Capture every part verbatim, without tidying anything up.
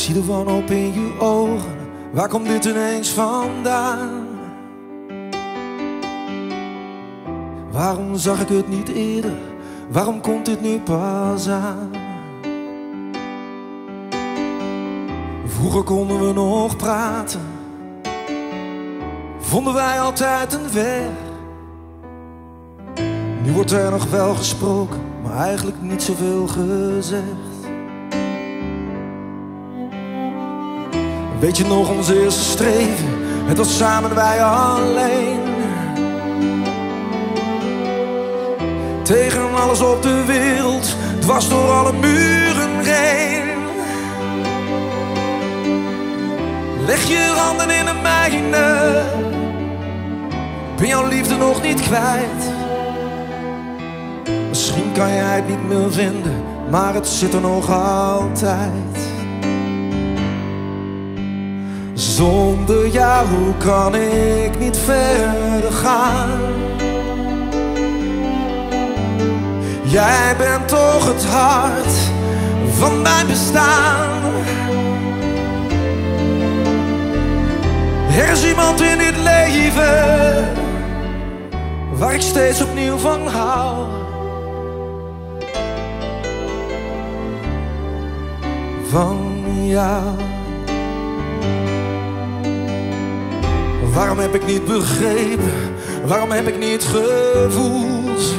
zie de wanhoop in je ogen. Waar komt dit ineens vandaan? Waarom zag ik het niet eerder? Waarom komt dit nu pas aan? Vroeger konden we nog praten, vonden wij altijd een weg. Nu wordt er nog wel gesproken, maar eigenlijk niet zoveel gezegd. Weet je nog ons eerste streven? Het was samen wij alleen. Tegen alles op de wereld, dwars door alle muren heen. Leg je handen in de mijne, ben jouw liefde nog niet kwijt. Misschien kan jij het niet meer vinden, maar het zit er nog altijd. Zonder jou kan ik niet verder gaan. Jij bent toch het hart van mijn bestaan. Er is iemand in dit leven waar ik steeds opnieuw van hou. Van jou. Waarom heb ik niet begrepen? Waarom heb ik niet gevoeld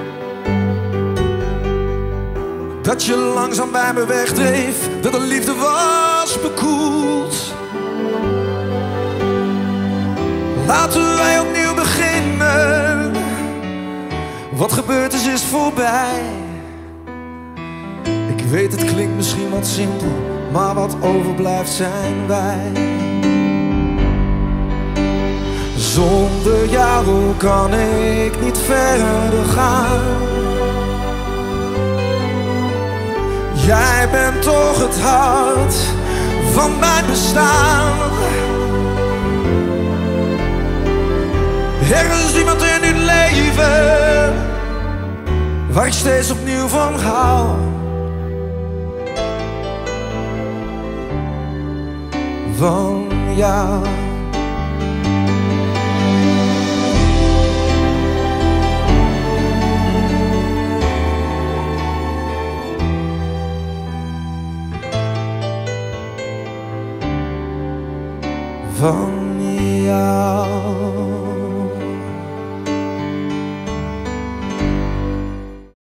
dat je langzaam bij me wegdreef, dat de liefde was bekoeld? Laten wij opnieuw beginnen. Wat gebeurd is, is voorbij. Ik weet, het klinkt misschien wat simpel, maar wat overblijft zijn wij. Zonder jou kan ik niet verder gaan. Jij bent toch het hart van mijn bestaan. Er is iemand in dit leven waar ik steeds opnieuw van hou. Van jou.